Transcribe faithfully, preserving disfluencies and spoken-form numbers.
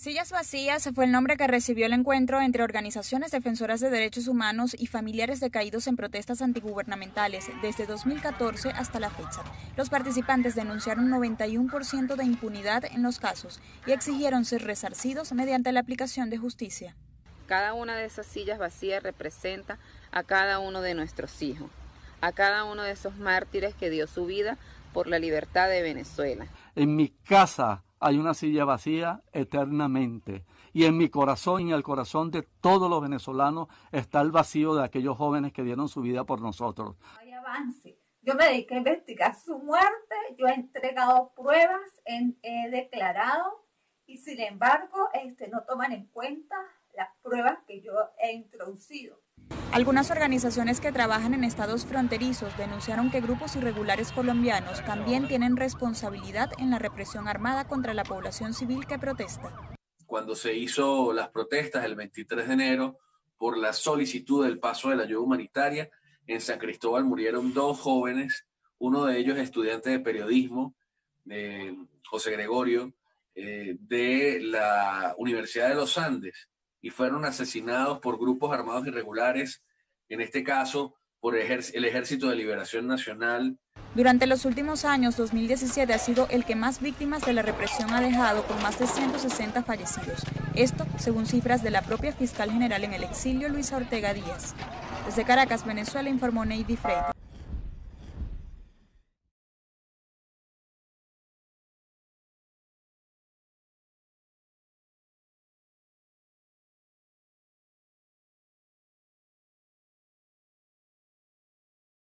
Sillas Vacías fue el nombre que recibió el encuentro entre organizaciones defensoras de derechos humanos y familiares de caídos en protestas antigubernamentales desde dos mil catorce hasta la fecha. Los participantes denunciaron noventa y uno por ciento de impunidad en los casos y exigieron ser resarcidos mediante la aplicación de justicia. Cada una de esas sillas vacías representa a cada uno de nuestros hijos, a cada uno de esos mártires que dio su vida por la libertad de Venezuela. En mi casa hay una silla vacía eternamente y en mi corazón y en el corazón de todos los venezolanos está el vacío de aquellos jóvenes que dieron su vida por nosotros. Hay avance. Yo me dediqué a investigar su muerte, yo he entregado pruebas, he, he declarado y sin embargo este, no toman en cuenta las pruebas que yo he introducido. Algunas organizaciones que trabajan en estados fronterizos denunciaron que grupos irregulares colombianos también tienen responsabilidad en la represión armada contra la población civil que protesta. Cuando se hizo las protestas el veintitrés de enero por la solicitud del paso de la ayuda humanitaria, en San Cristóbal murieron dos jóvenes, uno de ellos estudiante de periodismo, eh, José Gregorio, eh, de la Universidad de los Andes, y fueron asesinados por grupos armados irregulares, en este caso por el Ejército de Liberación Nacional. Durante los últimos años, dos mil diecisiete ha sido el que más víctimas de la represión ha dejado, con más de ciento sesenta fallecidos. Esto según cifras de la propia fiscal general en el exilio, Luisa Ortega Díaz. Desde Caracas, Venezuela, informó Neidy Freire.